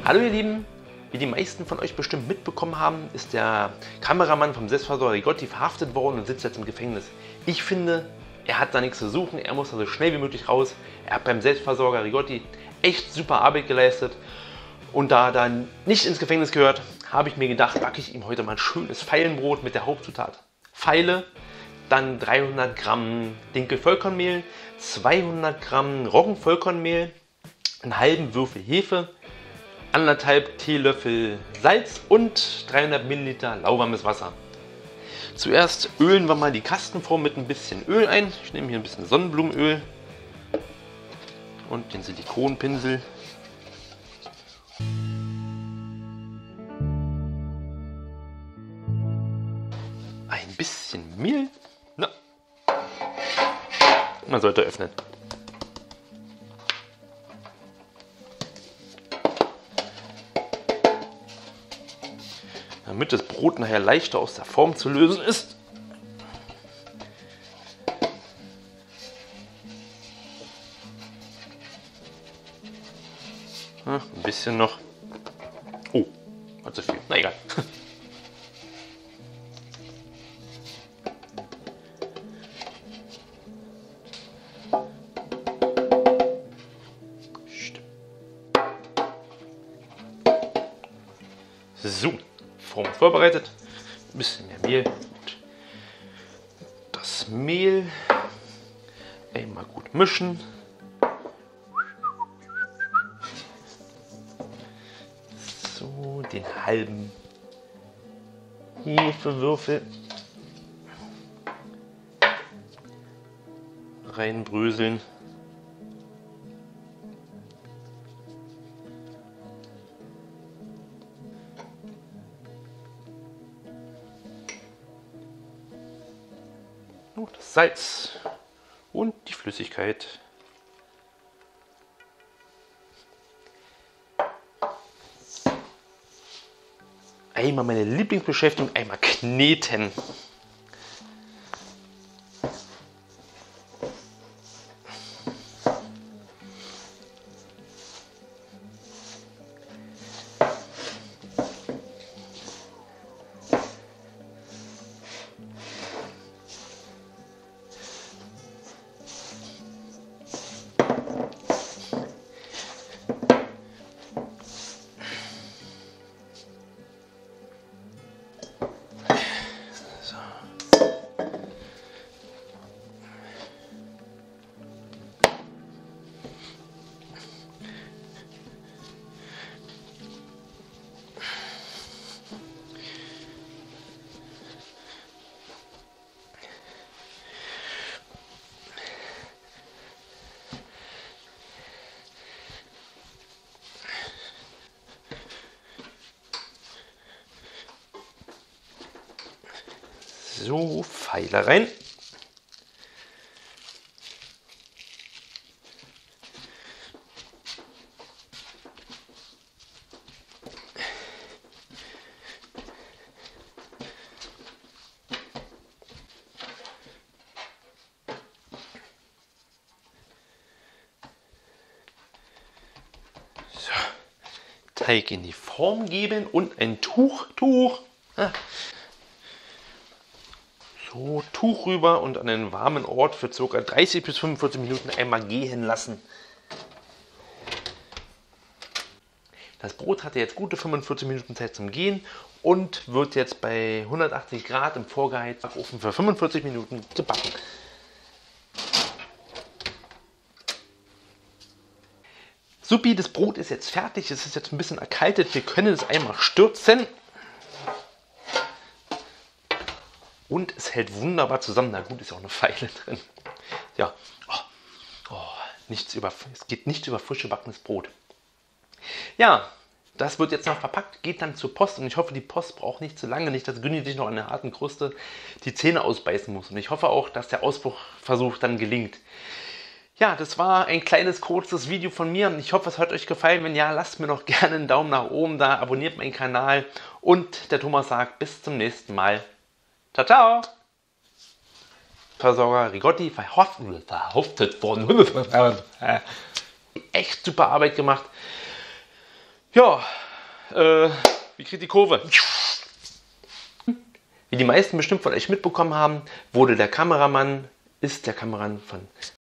Hallo ihr Lieben, wie die meisten von euch bestimmt mitbekommen haben, ist der Kameramann vom Selbstversorger Rigotti verhaftet worden und sitzt jetzt im Gefängnis. Ich finde, er hat da nichts zu suchen, er muss da so schnell wie möglich raus. Er hat beim Selbstversorger Rigotti echt super Arbeit geleistet und da er dann nicht ins Gefängnis gehört, habe ich mir gedacht, backe ich ihm heute mal ein schönes Feilenbrot mit der Hauptzutat Feile, dann 300 Gramm Dinkel-Vollkornmehl, 200 Gramm Roggenvollkornmehl, einen halben Würfel Hefe, 1,5 Teelöffel Salz und 300 Milliliter lauwarmes Wasser. Zuerst ölen wir mal die Kastenform mit ein bisschen Öl ein. Ich nehme hier ein bisschen Sonnenblumenöl und den Silikonpinsel. Ein bisschen Mehl. Na. Man sollte öffnen. Damit das Brot nachher leichter aus der Form zu lösen ist. Ja, ein bisschen noch. Oh, war zu viel. Na egal. So. Form vorbereitet, ein bisschen mehr Mehl. Das Mehl einmal gut mischen. So, den halben Hefewürfel reinbröseln. Das Salz und die Flüssigkeit. Einmal meine Lieblingsbeschäftigung, einmal kneten. So, Feile rein. So, Teig in die Form geben und ein Tuch. So, Tuch rüber und an einen warmen Ort für ca. 30 bis 45 Minuten einmal gehen lassen. Das Brot hatte jetzt gute 45 Minuten Zeit zum Gehen und wird jetzt bei 180 Grad im vorgeheizten Backofen für 45 Minuten gebacken. Supi, das Brot ist jetzt fertig, es ist jetzt ein bisschen erkaltet, wir können es einmal stürzen. Und es hält wunderbar zusammen. Na gut, ist auch eine Feile drin. Ja, es geht nicht über frisch gebackenes Brot. Ja, das wird jetzt noch verpackt, geht dann zur Post. Und ich hoffe, die Post braucht nicht zu lange, nicht, dass Günni sich noch an der harten Kruste die Zähne ausbeißen muss. Und ich hoffe auch, dass der Ausbruchversuch dann gelingt. Ja, das war ein kleines, kurzes Video von mir. Ich hoffe, es hat euch gefallen. Wenn ja, lasst mir doch gerne einen Daumen nach oben da, abonniert meinen Kanal. Und der Thomas sagt, bis zum nächsten Mal. Ciao, ciao! Versorger Rigotti verhaftet worden. Echt super Arbeit gemacht. Ja, wie kriegt die Kurve? Wie die meisten bestimmt von euch mitbekommen haben, ist der Kameramann von